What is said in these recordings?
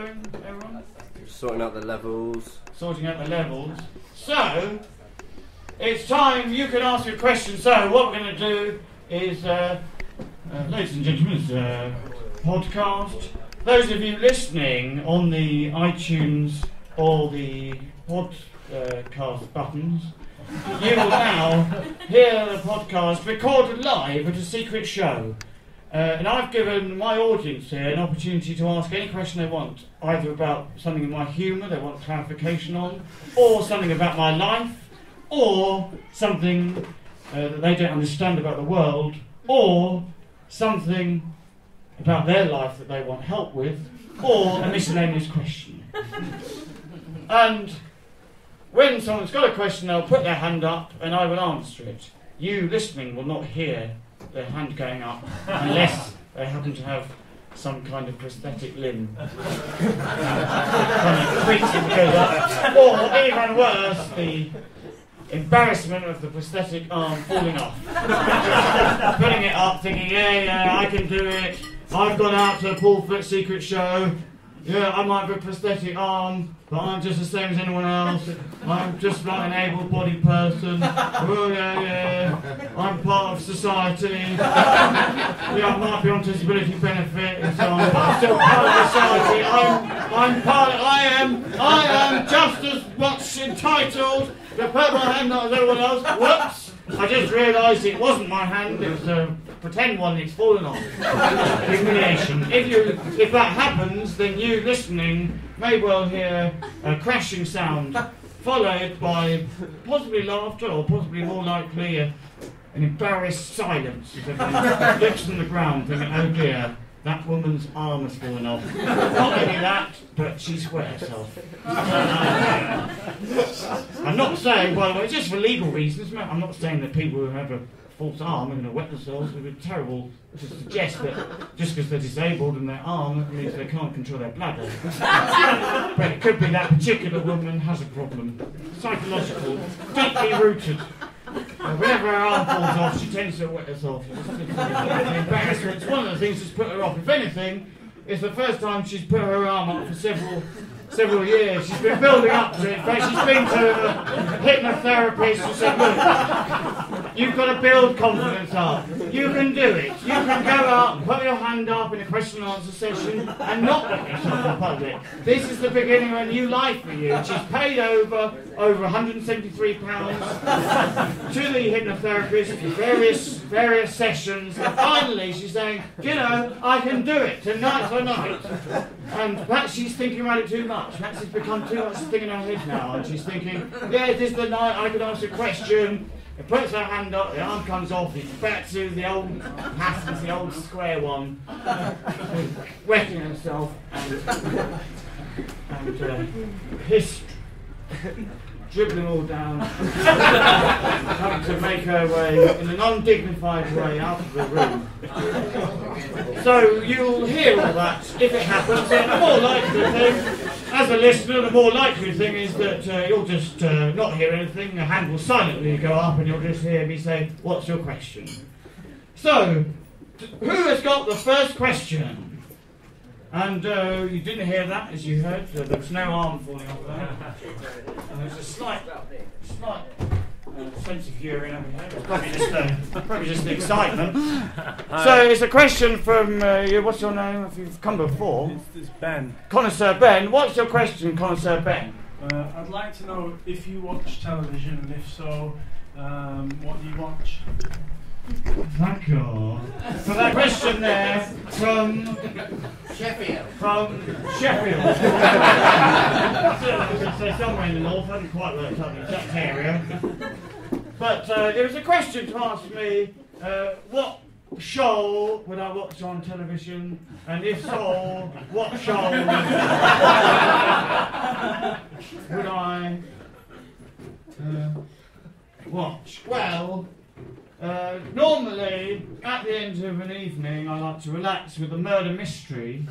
going, everyone? Sorting out the levels. Sorting out the levels. So, it's time you can ask your question. So, what we're going to do is, ladies and gentlemen, it's a podcast. Those of you listening on the iTunes or the podcast buttons, you will now hear the podcast recorded live at a secret show. And I've given my audience here an opportunity to ask any question they want, either about something in my humour they want clarification on, or something about my life, or something that they don't understand about the world, or something about their life that they want help with, or a miscellaneous question. And when someone's got a question, they'll put their hand up and I will answer it. You listening will not hear their hand going up unless they happen to have some kind of prosthetic limb. Kind of creaks it goes up. Or even worse, the embarrassment of the prosthetic arm falling off. Putting it up, thinking, yeah, I can do it. I've gone out to a Paul Foot secret show. Yeah, I might have a prosthetic arm, but I'm just the same as anyone else. I'm just like an able-bodied person. Oh, yeah, I'm part of society. Yeah, I might be on disability benefit and so on, but I'm still part of society. I am just as much entitled to put my hand up as everyone else. Whoops! I just realised it wasn't my hand, it was a pretend one, it's fallen off. Humiliation. If that happens, then you listening may well hear a crashing sound, followed by possibly laughter, or possibly more likely an embarrassed silence as everyone looks on the ground thinking, oh dear, that woman's arm has fallen off. Not only that, but she's wet herself. I'm not saying, by the way, just for legal reasons, I'm not saying that people who have a false arm are going to wet themselves. It would be terrible to suggest that just because they're disabled in their arm, that means they can't control their bladder. But it could be that particular woman has a problem. Psychological, deeply rooted. Whenever her arm falls off, she tends to wet herself. It's embarrassment. It's one of the things that's put her off. If anything, it's the first time she's put her arm up for several years. She's been building up to it. In fact, she's been to a hypnotherapist who said, look, you've got to build confidence up. You can do it. You can go out, put your hand up in a question and answer session and not let yourself in public. This is the beginning of a new life for you. She's paid over £173 to the hypnotherapist for various sessions. And finally, she's saying, you know, I can do it. Tonight's the night. And perhaps she's thinking about it too much. Perhaps it's become too much thing in her head now, and she's thinking, yeah, it is the night I could ask a question. It puts her hand up, the arm comes off, it's back to the old pattern, the old square one, wetting herself and hissed, dribbling all down, having to make her way in an undignified way out of the room. So you'll hear all that if it happens, and the more likely thing, as a listener, the more likely thing is that you'll just not hear anything, the hand will silently go up and you'll just hear me say, what's your question? So, who has got the first question? And you didn't hear that, as you heard. There was no arm falling off there. And there was a slight sense of urine over here. Probably just the excitement. So it's a question from you. What's your name? If you've come before. It's Ben. Connoisseur Ben. What's your question, Connoisseur Ben? I'd like to know if you watch television, and if so, what do you watch? Thank you for that question there from Sheffield. Sheffield. I was going to say somewhere in the north. I hadn't quite worked out the exact area. But there was a question to ask me, what show would I watch on television? And if so, what show would I watch? Well, normally, at the end of an evening, I like to relax with a murder mystery,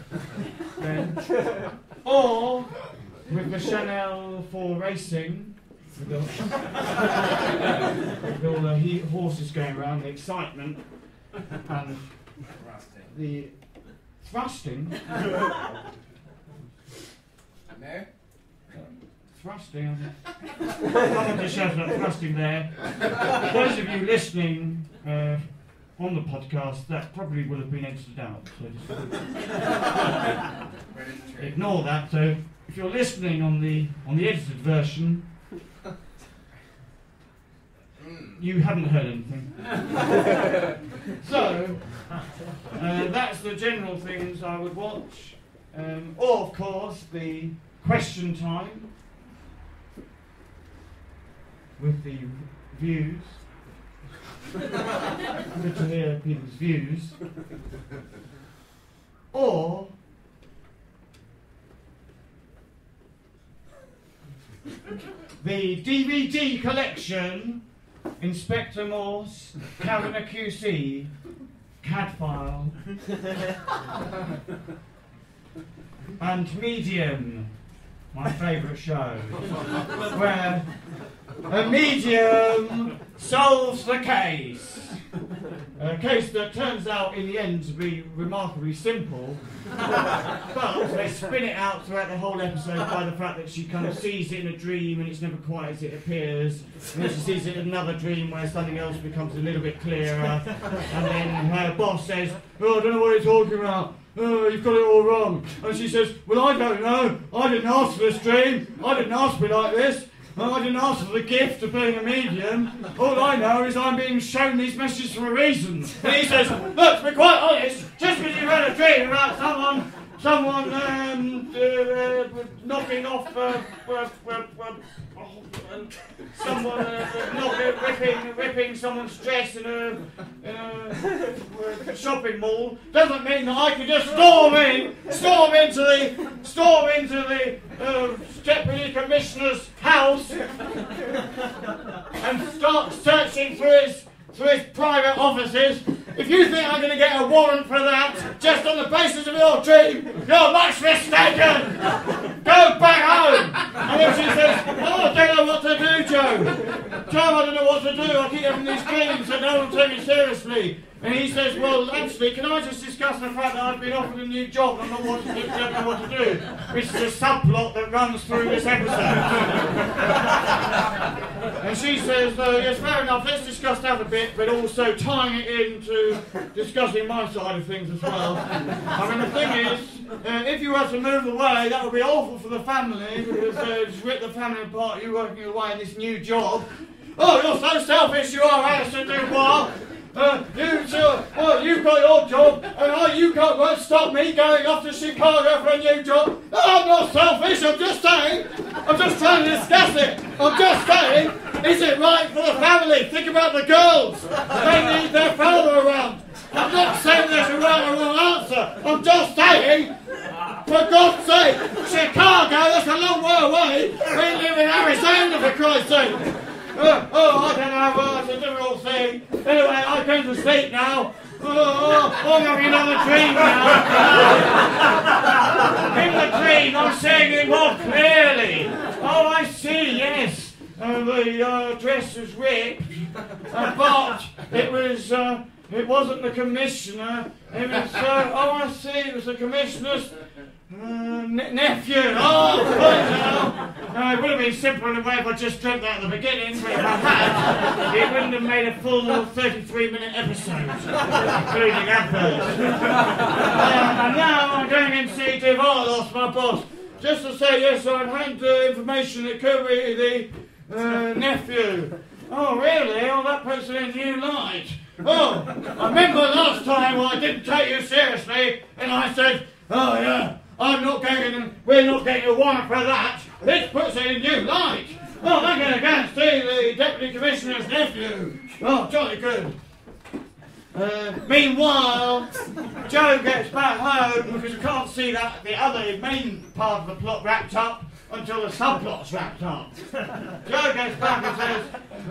or with the Chanel for racing, with all the horses going around, the excitement, and the thrusting. nightmare. Thrusting. Someone just shouted out thrusting there. Those of you listening on the podcast, that probably will have been edited out. So just ignore that. So if you're listening on the edited version, you haven't heard anything. So that's the general things I would watch. Or of course the question time with the views. Good to hear people's views. Or the DVD collection, Inspector Morse, Karen QC, CAD file, and Medium, my favourite show, where a medium solves the case. A case that turns out in the end to be remarkably simple, but they spin it out throughout the whole episode by the fact that she kind of sees it in a dream and it's never quite as it appears, and then she sees it in another dream where something else becomes a little bit clearer, and then her boss says, "Oh, I don't know what you're talking about. Oh, you've got it all wrong." And she says, "Well, I don't know. I didn't ask for this dream. I didn't ask for it like this. I didn't ask for the gift of being a medium. All I know is I'm being shown these messages for a reason." And he says, "Look, to be quite honest, just because you've had a dream about someone knocking off, someone ripping someone's dress in a shopping mall, doesn't mean that I can just storm into the deputy commissioner's house and start searching through his private offices. If you think I'm going to get a warrant for that just on the basis of your dream, you're much mistaken. Go back home." And then she says, "Oh, I don't know what to do, Joe. Joe, I don't know what to do. I keep having these dreams and no one will take me seriously." And he says, "Well, actually, can I just discuss the fact that I've been offered a new job and I'm not don't know what to do?" Which is a subplot that runs through this episode. And she says, "Yes, fair enough, let's discuss that a bit, but also tying it into discussing my side of things as well. I mean, the thing is, if you were to move away, that would be awful for the family, because just rip the family apart, you working away in this new job. Oh, you're so selfish you are, Alison Dubois. You've got your job, and won't stop me going off to Chicago for a new job. I'm not selfish, I'm just saying. I'm just trying to discuss it. I'm just saying, is it right for the family? Think about the girls. They need their father around. I'm not saying there's a right or wrong answer. I'm just saying, for God's sake, Chicago, that's a long way away. We live in Arizona, for Christ's sake. I don't know, it's a difficult thing. Anyway, I go to sleep now. I'm having another dream now. In the dream, I'm seeing it more clearly. Oh, I see, yes. The dress was ripped, but it wasn't the commissioner. It was, I see, it was the commissioner's nephew. Oh, right now. It would have been simpler in a way if I just dreamt that at the beginning, but if I had, it wouldn't have made a full 33-minute episode, including adverts. And now I'm going in to see Divalos, my boss, just to say, yes, I've had information it could be the nephew. Oh, really? Oh, that puts it in a new light. Oh, I remember last time I didn't take you seriously, and I said, oh, yeah. We're not getting a warrant for that. This puts it in a new light. Oh, they're going to go and see the Deputy Commissioner's nephew. Oh, jolly good. Meanwhile, Joe gets back home because you can't see that the other main part of the plot wrapped up until the subplot's wrapped up. Joe gets back and says,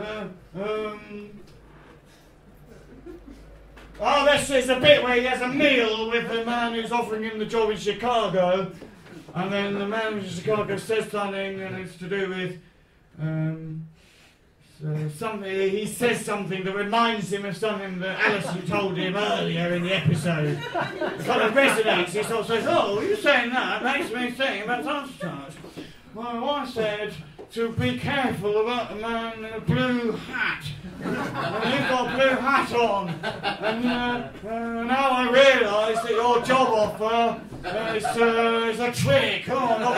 oh, this is the bit where he has a meal with the man who's offering him the job in Chicago, and then the man in Chicago says something, and it's to do with he says something that reminds him of something that Alison told him earlier in the episode. It kind of resonates. He sort of says, "Oh, you saying that makes me think about such and such. Well, I said to be careful about the man in a blue hat. And you've got a blue hat on. And now I realise that your job offer is a trick. Oh, not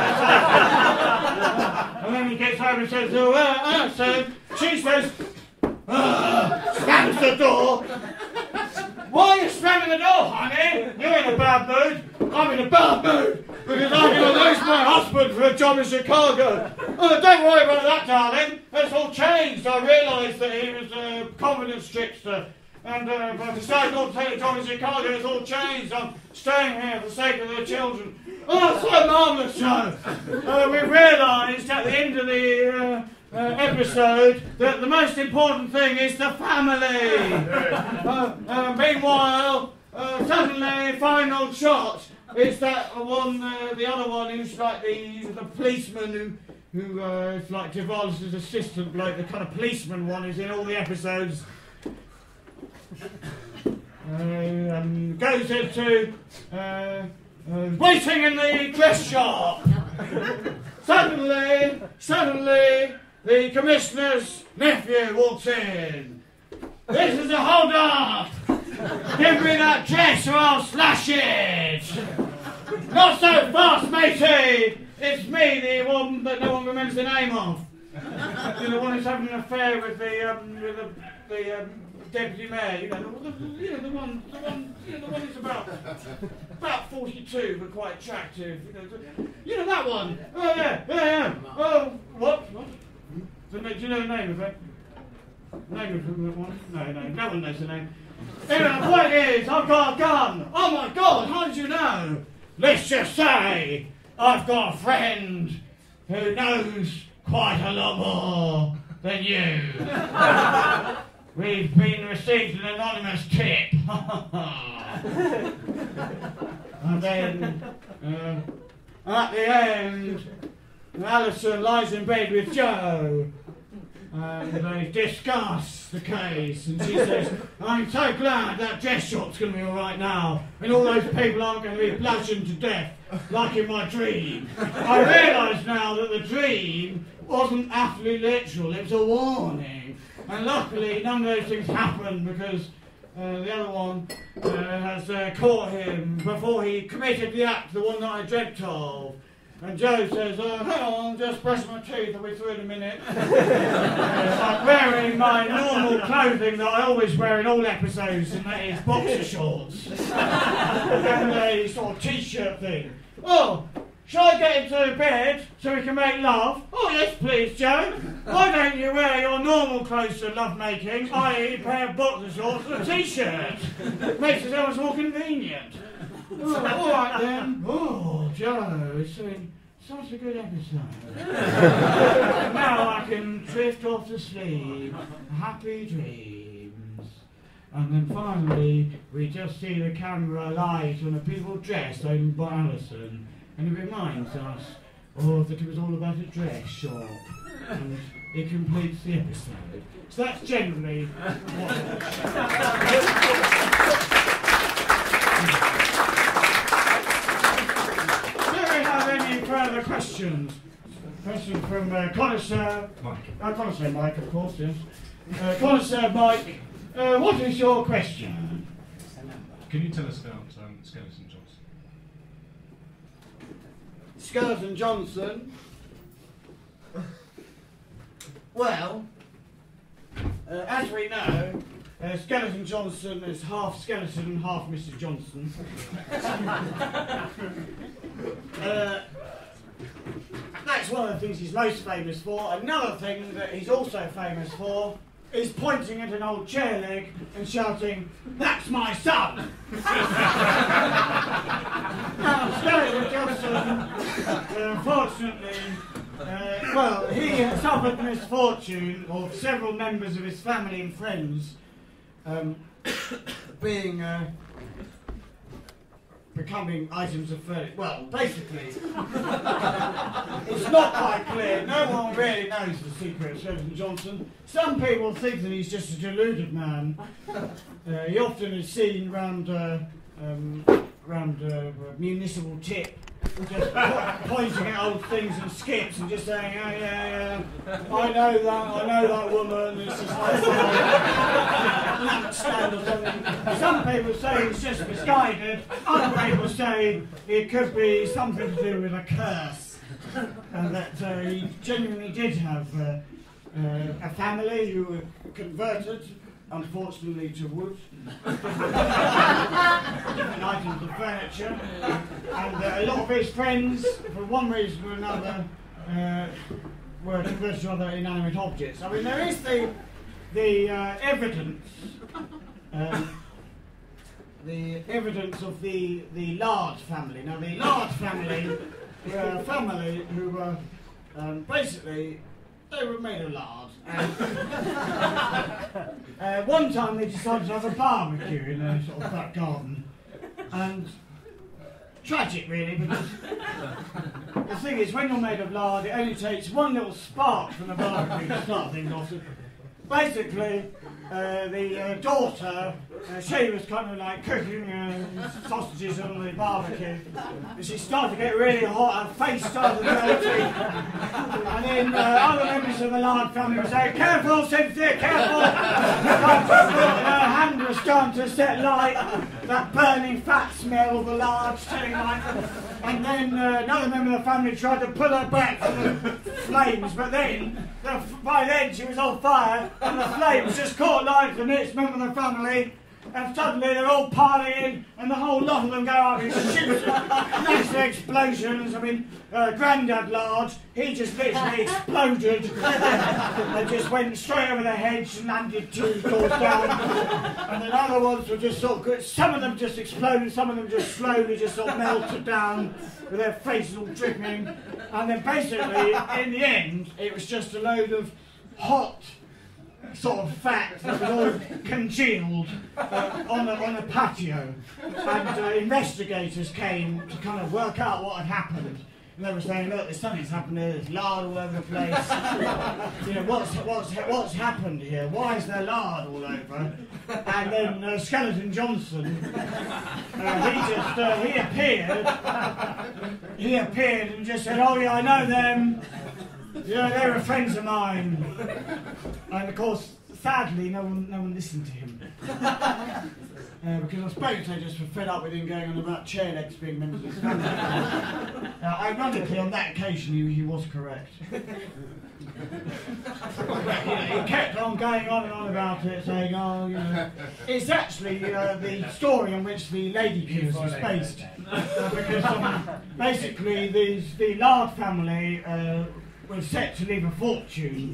and then he gets home and says, she says, slams the door. Why are you slamming the door, honey? You're in a bad mood. I'm in a bad mood because I'm going to lose my husband for a job in Chicago. Oh, don't worry about that, darling. It's all changed. I realised that he was a confidence trickster. And I decided not to take a job in Chicago. It's all changed. I'm staying here for the sake of the children. Oh, it's so marvellous, Joe. We realised at the end of the episode that the most important thing is the family. Meanwhile, suddenly, final shot. It's that one, the other one who's like the policeman who is like Duvall's assistant bloke, the kind of policeman one who's in all the episodes. Goes into waiting in the dress shop. Suddenly, the commissioner's nephew walks in. This is a hold up. Give me that dress or I'll slash it. Not so fast, matey. It's me, the one that no one remembers the name of. The one who's having an affair with the deputy mayor. The one who's about 42 but quite attractive. That one. Oh yeah. Oh, what? Do you know the name of it? Name of that one? No one knows the name. Anyway, the point is, I've got a gun. Oh my God, how did you know? Let's just say I've got a friend who knows quite a lot more than you. We've received an anonymous tip. And then, at the end, Alison lies in bed with Joe. And they discuss the case, and she says, I'm so glad that dress shop's going to be alright now, and all those people aren't going to be bludgeoned to death, like in my dream. I realise now that the dream wasn't absolutely literal, it was a warning. And luckily, none of those things happened, because the other one has caught him before he committed the act, the one that I dreamt of. And Joe says, hang on, just brush my teeth, I'll be through in a minute. I'm wearing my normal clothing that I always wear in all episodes, and that is boxer shorts. And a sort of t-shirt thing. Oh, shall I get into bed so we can make love? Oh yes, please, Joe. Why don't you wear your normal clothes for lovemaking, i.e. a pair of boxer shorts and a t-shirt? Makes it so much more convenient. Oh, all right then. Oh, Joe, it's been such a good episode. Now I can drift off to sleep. Happy dreams. And then finally, we just see the camera light on a beautiful dress owned by Alison. And it reminds us that it was all about a dress shop. And it completes the episode. So that's generally what... Further questions? Question from Connoisseur Mike. Connoisseur Mike, of course, yes. Connoisseur Mike, what is your question? Can you tell us about Skeleton Johnson? Skeleton Johnson? Well, as we know, Skeleton Johnson is half skeleton and half Mr. Johnson. That's one of the things he's most famous for. Another thing that he's also famous for is pointing at an old chair leg and shouting, "That's my son!" Now, Skeleton Johnson, unfortunately, he suffered the misfortune of several members of his family and friends being becoming items of furniture. Well, basically, it's not quite clear. No one really knows the secret of Skeleton Johnson. Some people think that he's just a deluded man. He often is seen round a municipal tip, just pointing at old things and skips and just saying, oh yeah, I know that woman, it's just like stand or something. Some people say it's just misguided, other people say it could be something to do with a curse, and that he genuinely did have a family who were converted, unfortunately, to wood, different items of furniture, and a lot of his friends, for one reason or another, were converted to other inanimate objects. I mean, there is the evidence of the Lard family. Now, the Lard family were a family who were basically, they were made of lard. And one time they decided to have a barbecue in a sort of back garden. And tragic, really, because the thing is, when you're made of lard, it only takes one little spark from the barbecue to start things off. Basically, the daughter, she was kind of like cooking sausages on the barbecue, and she started to get really hot, her face started melting, and then other members of the Lard family were saying, "Careful, Cynthia, careful!" Her hand was starting to set light, that burning fat smell of the lard turning light, and then another member of the family tried to pull her back from the flames, but then, by then she was on fire, and the flames just caught light from the next member of the family, and suddenly they're all partying, and the whole lot of them go up and shoot massive explosions. I mean, Grandad Large, he just literally exploded and just went straight over the hedge and landed 2 doors down. And then other ones were just sort of good. Some of them just exploded, some of them just slowly just sort of melted down with their faces all dripping. And then basically, in the end, it was just a load of hot sort of fat that was all congealed on a patio, and investigators came to kind of work out what had happened, and they were saying, look, there's something's happened here, there's lard all over the place, you know, what's happened here, why is there lard all over? And then Skeleton Johnson, he appeared and just said, oh yeah, I know them. Yeah, they were friends of mine, and of course, sadly, no one listened to him because I suppose they just were fed up with him going on about chair legs being members of his family. Ironically, on that occasion, he was correct. He kept on going on and on about it, saying, "Oh, you know, it's actually the story on which the Lady Killers was based, because basically the Lard family." Was set to leave a fortune,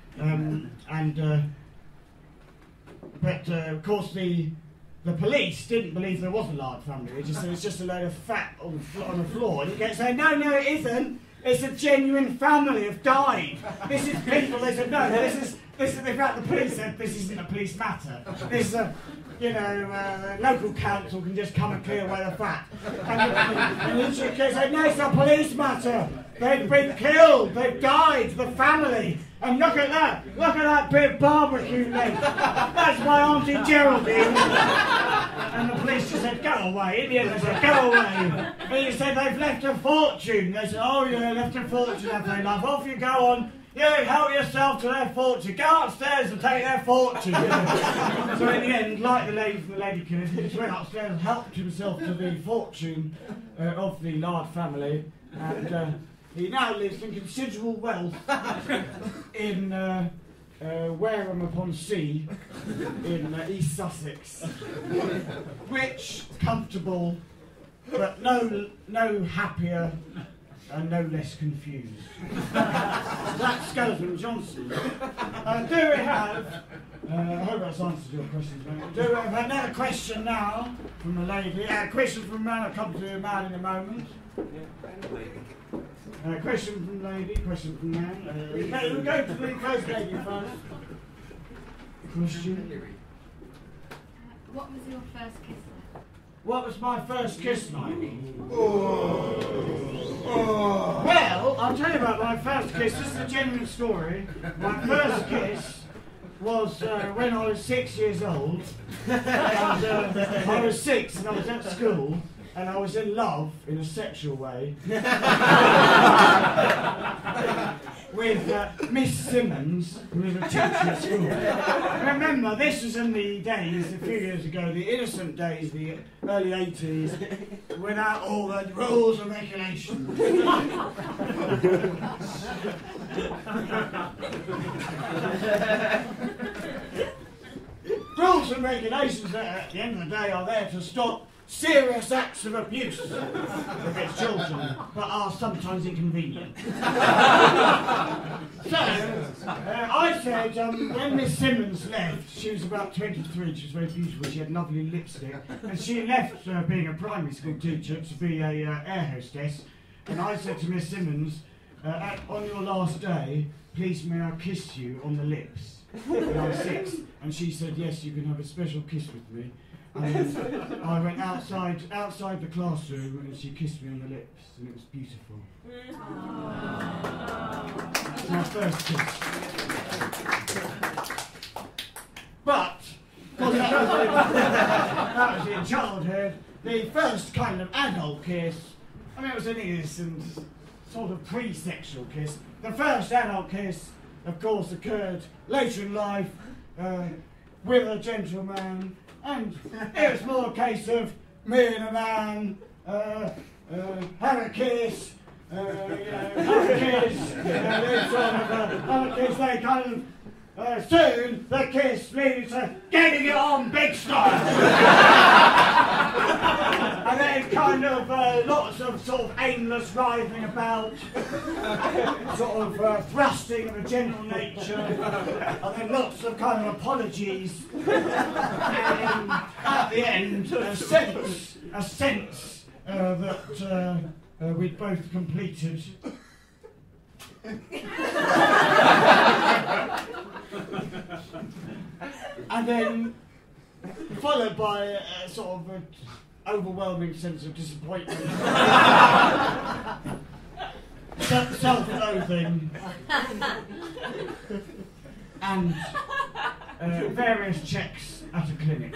but of course the police didn't believe there was a Lard family. They just said it's just a load of fat on the floor. And he kept saying, no, it isn't. It's a genuine family have died. This is people. They said, no, this is. In fact, the police said this isn't a police matter. This local council can just come and clear away the fat. And he said, no, it's a police matter. They've been killed. They've died. The family. And look at that bit of barbecue leg. That's my Auntie Geraldine. And the police just said, go away. In the end, they said, go away. And he said, they've left a fortune. They said, oh yeah, left a fortune, have they, love? Off you go on. Yeah, help yourself to their fortune. Go upstairs and take their fortune. So in the end, like the lady from the Lady Killers, he just went upstairs and helped himself to the fortune of the Lard family. And he now lives in considerable wealth in Wareham-upon-Sea in East Sussex. Rich, comfortable, but no happier and no less confused. That's Skeleton Johnson. Do we have, I hope that's answered your questions, mate. Do we have another question now from the lady? A question from a man, I'll come to a man in a moment. Question from lady, question from man. We'll go to the first lady first. Question. What was your first kiss like? What was my first kiss like? Well, I'll tell you about my first kiss. This is a genuine story. My first kiss was when I was 6 years old. And, I was 6 and I was at school and I was in love in a sexual way with Miss Simmons, who was a teacher at school. Remember, this was in the days, a few years ago, the innocent days, the early 80s, without all the rules and regulations. Rules and regulations that at the end of the day are there to stop serious acts of abuse against children, but are sometimes inconvenient. So, I said, when Miss Simmons left, she was about 23, she was very beautiful, she had lovely lipstick, and she left being a primary school teacher to be a air hostess, and I said to Miss Simmons, on your last day, please may I kiss you on the lips? And I was 6, and she said, yes, you can have a special kiss with me. And then I went outside the classroom and she kissed me on the lips and it was beautiful. That's my first kiss. But, because that was in childhood, the first kind of adult kiss, I mean it was an innocent, sort of pre-sexual kiss. The first adult kiss, of course, occurred later in life with a gentleman. And it was more a case of me and a man have a kiss, have a kiss, they kind of, soon the kiss leads to getting it on big style. And then kind of lots of sort of aimless writhing about, sort of thrusting of a gentle nature, and then lots of kind of apologies, and at the end a sense that we'd both completed. And then followed by a sort of an overwhelming sense of disappointment, self-loathing, and various checks at a clinic.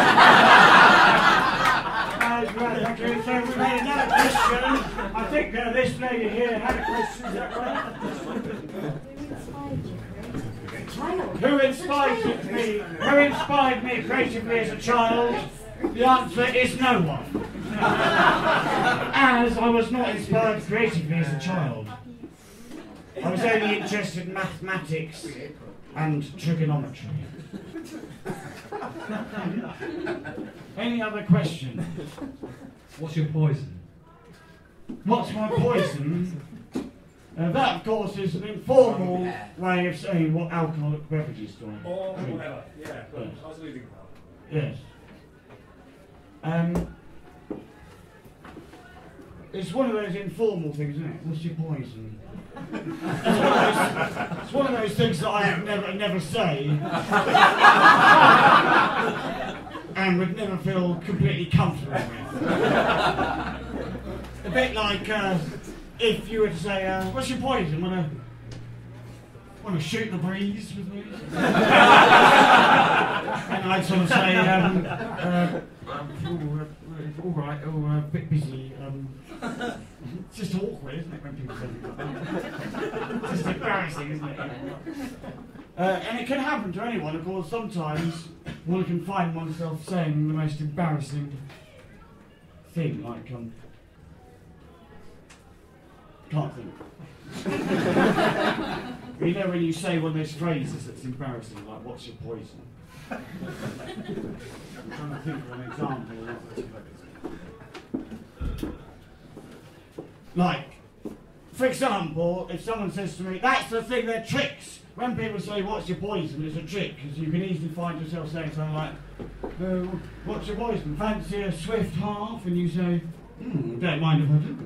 Thank you. So we made another question. I think this lady here had a question. Is that right? Who inspired me creatively as a child? The answer is no one. As I was not inspired creatively as a child. I was only interested in mathematics and trigonometry. Any other question? What's your poison? What's my poison? That, of course, is an informal way of saying what alcoholic beverages do. Or whatever. Yeah, but Yes. I was leaving about. Yes. It's one of those informal things, isn't it? What's your poison? It's one of those things that I would never say, and would never feel completely comfortable with. A bit like if you were to say, "What's your poison? Want to shoot the breeze with me?" And I'd sort of say, all right, a bit busy. It's just awkward, isn't it, when people say that? It's just embarrassing, isn't it? And it can happen to anyone, of course. Sometimes one can find oneself saying the most embarrassing thing, like, can't think. You know when you say one of those phrases that's embarrassing, like, what's your poison? I'm trying to think of an example. Like, for example, if someone says to me, that's the thing, they're tricks. When people say, what's your poison, it's a trick, because you can easily find yourself saying something like, what's your poison? Fancy a swift half? And you say, don't mind if I do.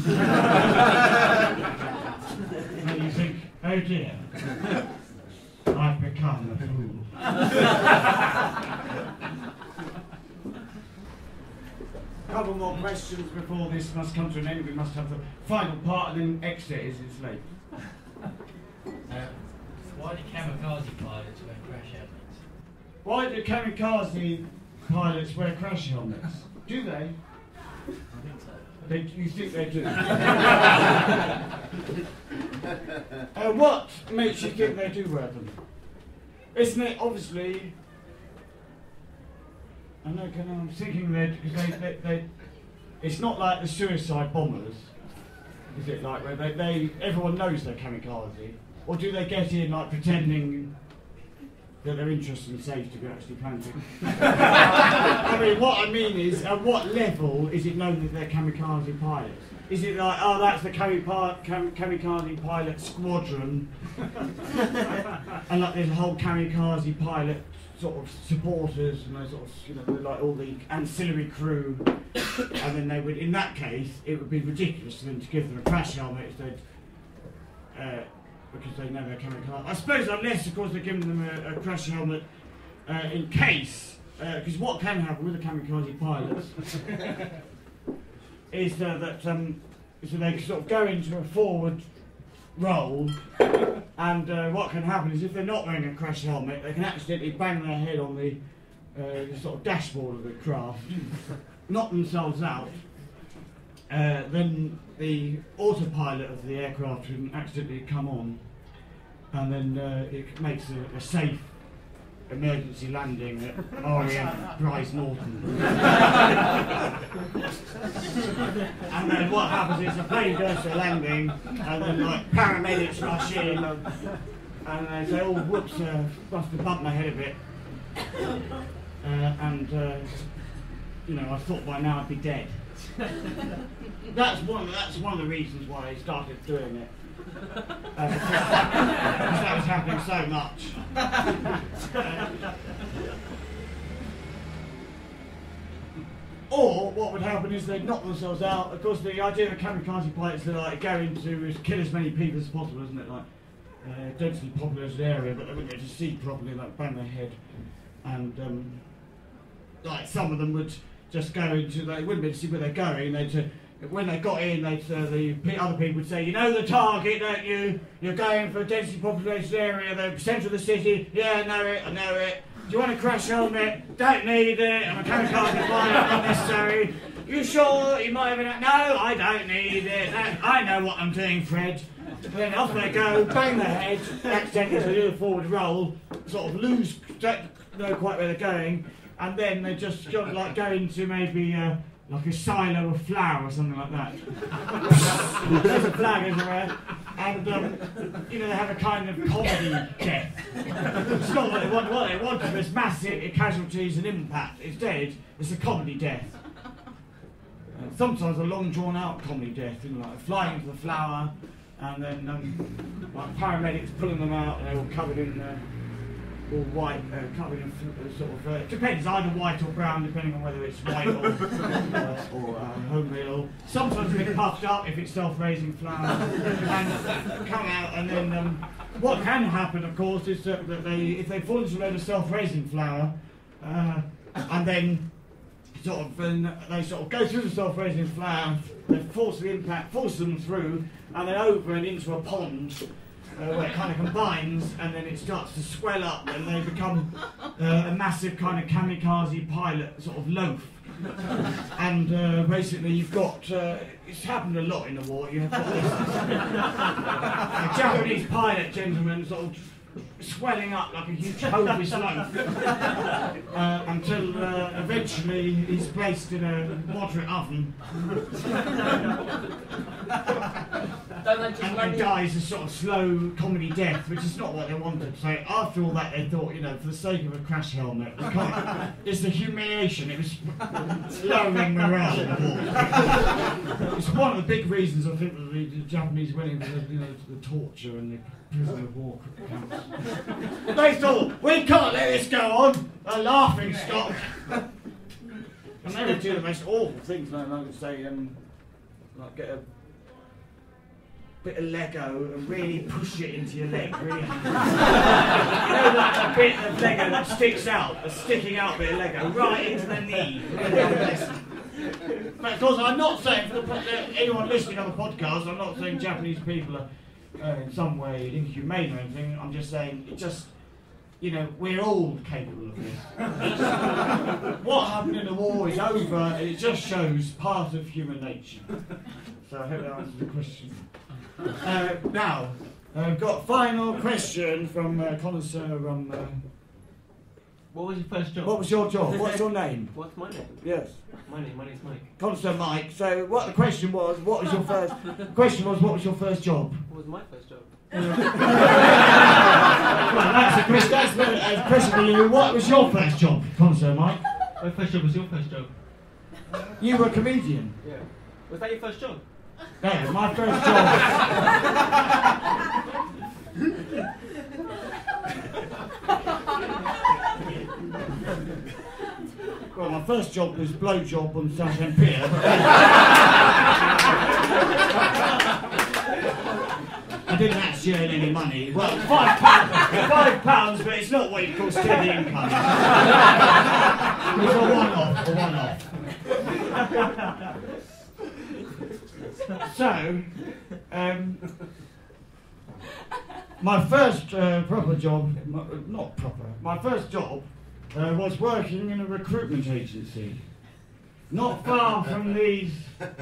And you think, oh dear, I've become a fool. couple more questions before this must come to an end. We must have the final part and then exit is late. Why do kamikaze pilots wear crash helmets? Why do kamikaze pilots wear crash helmets? Do they? I think so. You think they do? What makes you think they do wear them? Isn't it obviously? I know. I'm thinking that they. It's not like the suicide bombers, is it? Like where they everyone knows they're kamikaze, or do they get in like pretending that they're interested and safe to be actually planting? I mean, what I mean is, at what level is it known that they're kamikaze pilots? Is it like, oh, that's the kamikaze pilot squadron, and like there's a whole kamikaze pilot sort of supporters and those sort of, like all the ancillary crew, and then they would, in that case, it would be ridiculous for them to give them a crash helmet if they'd. Because they know they're kamikaze. I suppose unless, of course, they're giving them a crash helmet in case, because what can happen with the kamikaze pilots is that so they sort of go into a forward roll, and what can happen is if they're not wearing a crash helmet, they can accidentally bang their head on the sort of dashboard of the craft, knock themselves out. Then the autopilot of the aircraft can accidentally come on, and then it makes a safe emergency landing at RAF Bryce Norton. And then what happens is the plane goes to landing, and then like paramedics rush in, and they say, "Oh, whoops, must have bumped my head a bit," and I thought by now I'd be dead. That's one of the reasons why I started doing it. Because that was happening so much. Or what would happen is they'd knock themselves out. Of course, the idea of kamikaze pilots are like going to is kill as many people as possible, isn't it? Like densely populated area, but they wouldn't be able to see properly, like bang their head, and like some of them would just go into, they wouldn't be able to see where they're going. When they got in, the other people would say, "You know the target, don't you? You're going for a densely populated area, the centre of the city." "Yeah, I know it. Do you want a crash helmet?" "Don't need it. I'm a kamikaze pilot, not necessary." "You sure? You might have been." "No, I don't need it. I know what I'm doing, Fred." Then off they go, bang their head, accidentally as they do a forward roll, sort of don't know quite where they're going, and then they just go into maybe like a silo of flour or something like that. There's a flag everywhere, and they have a kind of comedy death. It's not what they want. What they want is massive casualties and impact. Instead, it's a comedy death. Sometimes a long drawn out comedy death, like flying into the flour, and then like paramedics pulling them out, and they're all covered in. Or white, covered in sort of, depends, either white or brown, depending on whether it's white or homemeal. Sometimes they get puffed up if it's self-raising flour, and come out, and then what can happen, of course, is that if they fall into a load of self-raising flour, and then they sort of go through the self-raising flour, the force of the impact forces them through, and then over and into a pond. Where it kind of combines, and then it starts to swell up, and they become a massive kind of kamikaze pilot sort of loaf. And basically, you've got it's happened a lot in the war. You have got this a Japanese pilot gentleman sort of swelling up like a huge Hovis loaf until eventually he's placed in a moderate oven. And dies a sort of slow comedy death, which is not what they wanted. So after all that, they thought, for the sake of a crash helmet, it's the humiliation. It was lowering morale in the war. It's one of the big reasons I think that the Japanese went into the torture and the prisoner of war camps. They thought, we can't let this go on. A laughing stock. And they would do the most awful things, like say, like get a bit of Lego and really push it into your leg, really. Like a bit of Lego that sticks out, a sticking out bit of Lego, right into the knee. But of course, I'm not saying for anyone listening on the podcast, I'm not saying Japanese people are in some way inhumane or anything. I'm just saying, we're all capable of this. What happened in the war is over, and it just shows part of human nature. So I hope that answers the question. Now, I've got a final question from connoisseur. What was your first job? What was your job? What's your name? What's my name? Yes. My name's Mike. Connoisseur Mike. So what the question was? What was your first? The question was, what was your first job? What was my first job? Well, that's a question. That's a question for you. What was your first job, Connoisseur Mike? My first job was your first job. You were a comedian. Yeah. Was that your first job? Yeah, my first job. Well, my first job was blowjob on Southend Pier. I didn't actually earn any money. Well, £5, but it's not what you call steady income. It was a one-off. So, my first proper job, my first job was working in a recruitment agency. Not far from these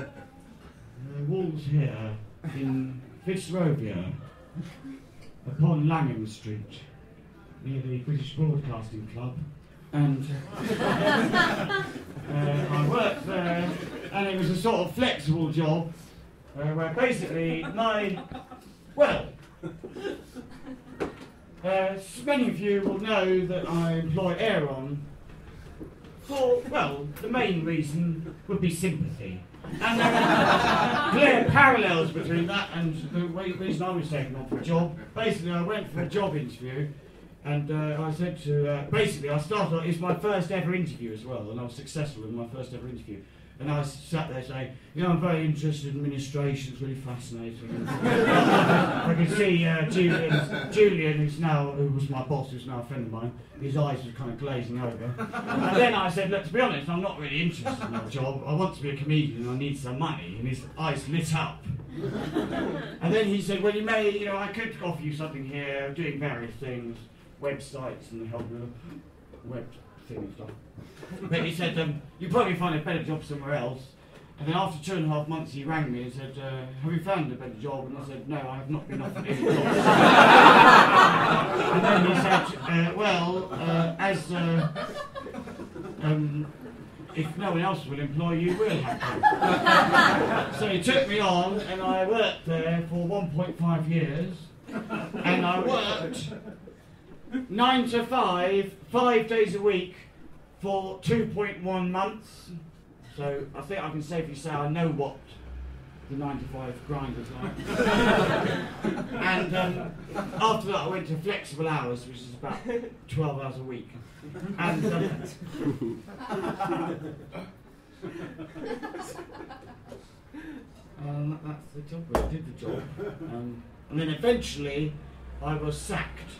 walls here in Fitzrovia, upon Langham Street, near the British Broadcasting Club. And I worked there, and it was a sort of flexible job, where basically many of you will know that I employ Aeron for, the main reason would be sympathy. And there are clear parallels between that and the reason I was taken on for a job. Basically, I went for a job interview, and I said to, it's my first ever interview as well, and I was successful in my first ever interview. And I sat there saying, I'm very interested in administration, it's really fascinating. I could see Julian, who was my boss, who's now a friend of mine, his eyes were kind of glazing over. And then I said, look, to be honest, I'm not really interested in that job. I want to be a comedian and I need some money. And his eyes lit up. And then he said, well, you may, I could offer you something here, doing various things, websites and help with web thing and stuff. But he said, you'll probably find a better job somewhere else. And then after 2.5 months he rang me and said, have you found a better job? And I said, no, I have not been offered any jobs. And then he said, if no one else will employ you, we'll have to. So he took me on, and I worked there for 1.5 years. And I worked 9 to 5, 5 days a week, for 2.1 months. So I think I can safely say I know what the 9 to 5 grind was like. And after that I went to flexible hours, which is about 12 hours a week. And that's the job. I did the job. And then eventually I was sacked.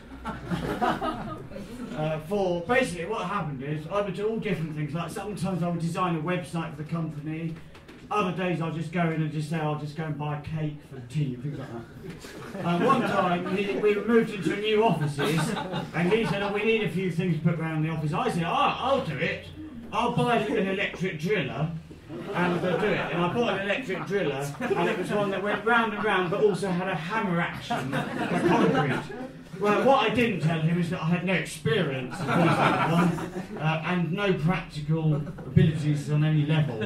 For basically what happened is I would do all different things. Like sometimes I would design a website for the company. Other days I'll just go in and just say I'll just go and buy a cake for tea and things like that. One time we moved into new offices and he said, we need a few things put around the office. I said, I'll do it. I'll buy an electric driller and do it. And I bought an electric driller, and it was one that went round and round but also had a hammer action for concrete. Well, what I didn't tell him is that I had no experience of that one, and no practical abilities on any level.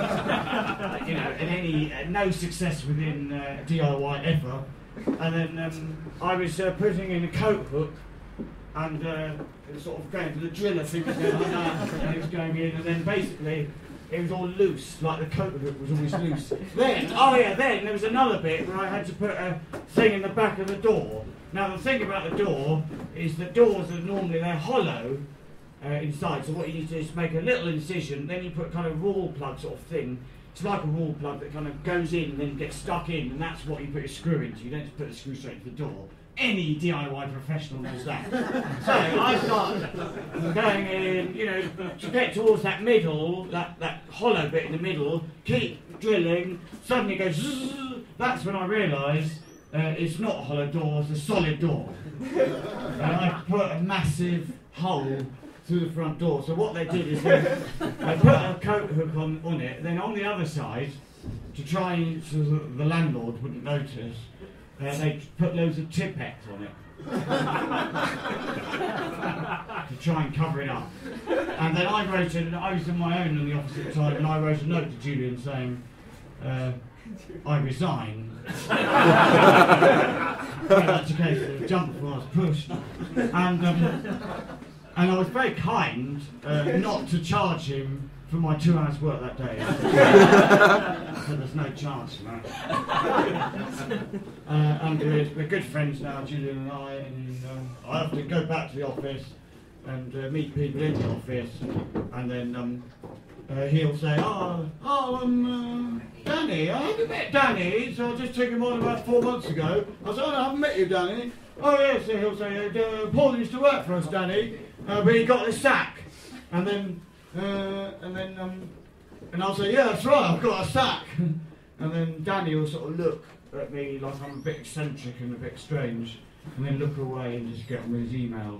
And no success within DIY ever. And then I was putting in a coat hook, and it was sort of going to the driller thing was going like that, and it was going in, and then basically it was all loose, like the coat hook was always loose. Then there was another bit where I had to put a thing in the back of the door. Now the thing about the door is that doors are normally, they're hollow inside, so what you need to do is make a little incision, then you put a kind of rawl plug sort of thing. It's like a rawl plug that kind of goes in and then gets stuck in, and that's what you put your screw into. You don't just put the screw straight into the door. any DIY professional knows that. So I start going in, to get towards that middle, that hollow bit in the middle, keep drilling, suddenly it goes zzz. That's when I realise it's not a hollow door, it's a solid door. And I put a massive hole through the front door. So what they did is they put a coat hook on it, then on the other side, to try so the landlord wouldn't notice, they put loads of Tipex on it to try and cover it up. And then I was on my own in the office at the time, and I wrote a note to Julian saying, I resign. That's the case, the jump before I was pushed. And I was very kind not to charge him for my 2 hours work that day. So there's no chance for that. And we're good friends now, Julian and I, and I have to go back to the office and meet people in the office, and then he'll say, Danny, I haven't met Danny, so I just took him on about 4 months ago. I said, I haven't met you, Danny. Oh yes, so he'll say, Paul used to work for us, Danny, but he got the sack. And I'll say, yeah, that's right, I've got a sack. And then Danny will sort of look at me like I'm a bit eccentric and a bit strange, and then look away and just get on with his emails.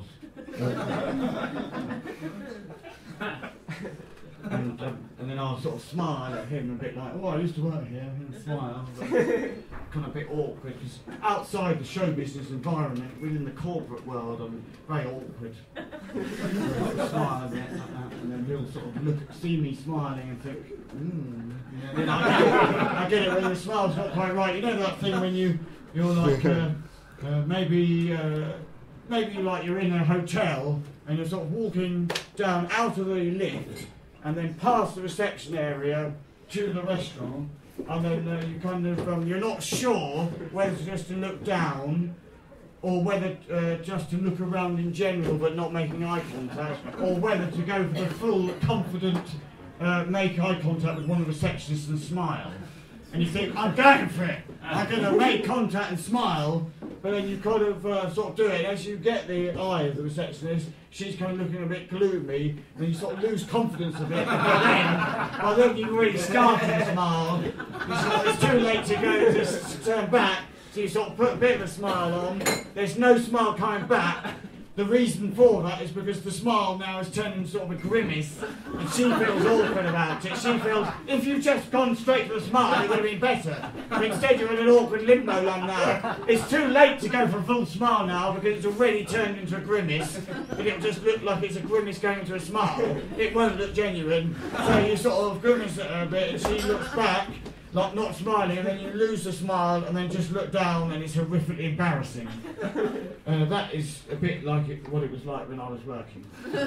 And then I'll sort of smile at him a bit like, oh, I used to work here, and smile. But kind of a bit awkward, because outside the show business environment, within the corporate world, I'm very awkward. So I smile a bit like that, and then he'll sort of see me smiling and think, And then I get it when the smile's not quite right. You know that thing when you're like, maybe like you're in a hotel, and you're sort of walking down out of the lift, and then past the reception area to the restaurant, and then you kind of you're not sure whether just to look down or whether just to look around in general but not making eye contact, or whether to go for the full confident make eye contact with one of the receptionists and smile. And you think, I'm going for it, I'm going to make contact and smile, but then you kind of sort of do it. As you get the eye of the receptionist, she's kind of looking a bit gloomy, and you sort of lose confidence a bit. By then you've already started to smile, it's too late to go to turn back, so you sort of put a bit of a smile on, there's no smile coming back. The reason for that is because the smile now has turned into sort of a grimace, and she feels awkward about it. She feels, if you'd just gone straight for the smile, it would have been better. But instead you're in an awkward limbo land now. It's too late to go for a full smile now, because it's already turned into a grimace, but it'll just look like it's a grimace going into a smile. It won't look genuine. So you sort of grimace at her a bit, and she looks back, like not smiling, and then you lose the smile, and then just look down, and it's horrifically embarrassing. That is a bit like what it was like when I was working.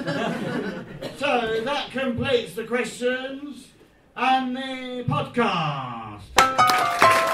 So that completes the questions and the podcast.